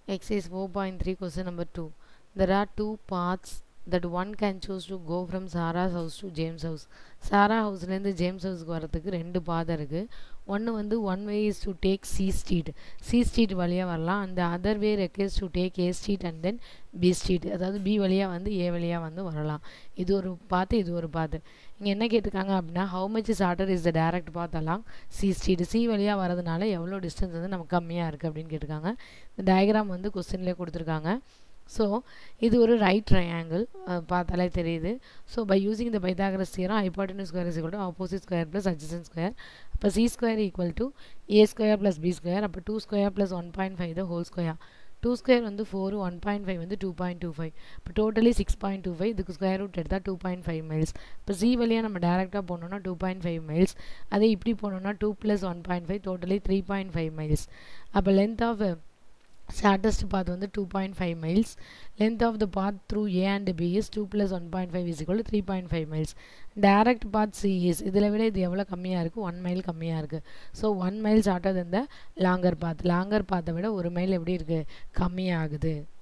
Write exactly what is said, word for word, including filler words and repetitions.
Exercise four point three, question number two. There are two paths that one can choose to go from Sarah's house to James' house. Sarah ஹவுஸ்லேருந்து James ஹவுஸ்க்கு வரதுக்கு ரெண்டு பாதை இருக்குது. ஒன்று வந்து one way is to take C street C street வழியாக வரலாம். அந்த other way request to take A street and then B street, அதாவது பி வழியாக வந்து ஏ வழியாக வந்து வரலாம். இது ஒரு பாத்து, இது ஒரு பாத்து. இங்கே என்ன கேட்டிருக்காங்க அப்படின்னா, how much shorter is the direct path along C street. C வழியாக வரதுனால எவ்வளோ டிஸ்டன்ஸ் வந்து நமக்கு கம்மியாக இருக்குது அப்படின்னு கேட்டிருக்காங்க. இந்த டயக்ராம் வந்து கொஸ்டின்லேயே கொடுத்துருக்காங்க. ஸோ இது ஒரு ரைட் ட்ரையாங்கிள் பார்த்தாலே தெரியுது. So by using the Pythagoras theorem hypotenuse square is equal to opposite square plus adjacent square. அப்போ C square equal to A square plus B square. அப்போ two square plus one point five the whole square. Two square வந்து four, one point five வந்து two point two five. இப்போ totally six point two five. இதுக்கு square root எடுத்தால் two point five miles. இப்போ C வழியாக நம்ம டேரெக்டாக போனோம்னா டூ பாயிண்ட் ஃபைவ் மைல்ஸ். அதே இப்படி போனோம்னா two plus one point five totally three point five miles. அப்போ லென்த் ஆஃப் shortest path வந்து two point five miles. Length of the path through A and B is two plus one point five is equal to three point five miles. Direct path C is இதில் விட இது எவ்வளோ கம்மியாக இருக்குது, one mile கம்மியாக இருக்குது. So one mile shorter than the longer path. longer path விட ஒரு மைல் எப்படி இருக்குது, கம்மியாகுது.